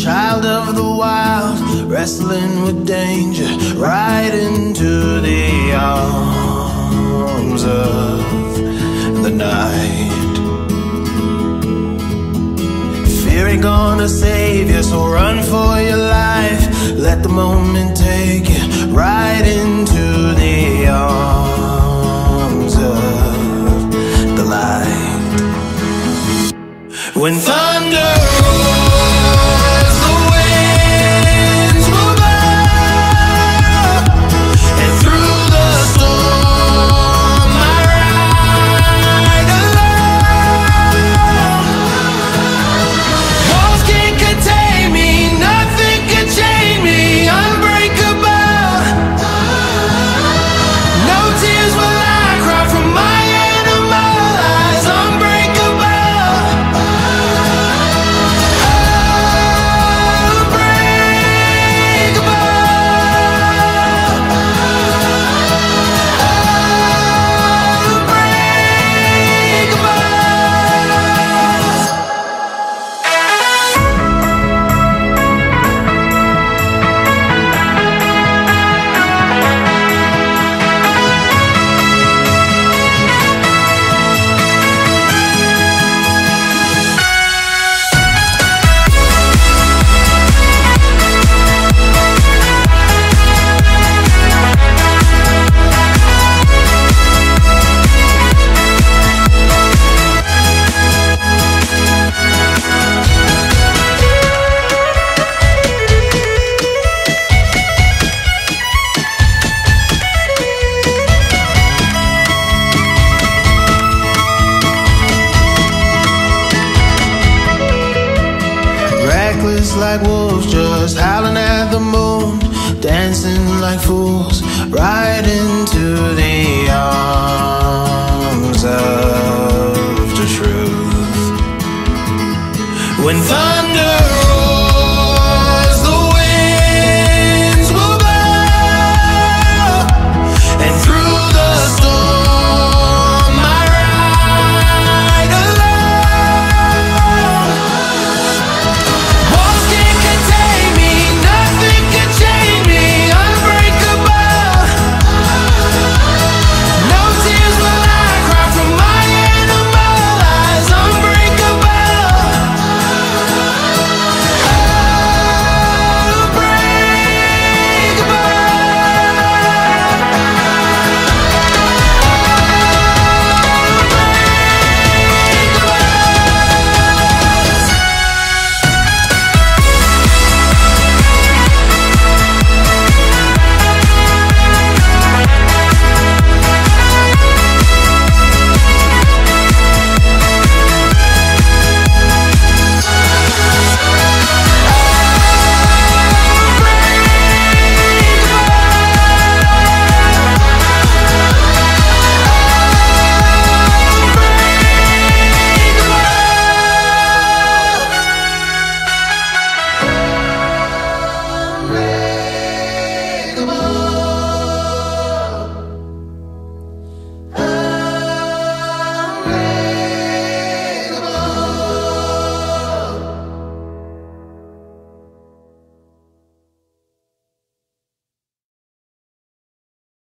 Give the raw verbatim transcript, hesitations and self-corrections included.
child of the wild, wrestling with danger, right into the arms of the night. Fear ain't gonna save you, so run for your life. Let the moment take you right into the arms of the light. When thunder rolls, the winds will blow, and through the storm I ride alone. Walls can't contain me, nothing can chain me, unbreakable. No tears will I cry from my animal eyes, unbreakable. Reckless like wolves, just howling at the moon, dancing like fools right into the